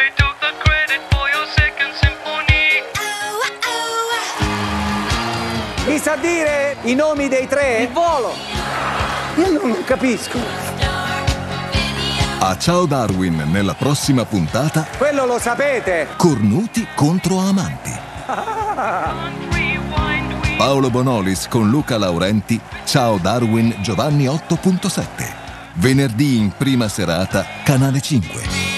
Mi sa dire i nomi dei tre? Il volo! Io non capisco. A Ciao Darwin, nella prossima puntata, Quello lo sapete. cornuti contro amanti. Paolo Bonolis con Luca Laurenti, Ciao Darwin, Giovanni 8.7. Venerdì in prima serata, Canale 5.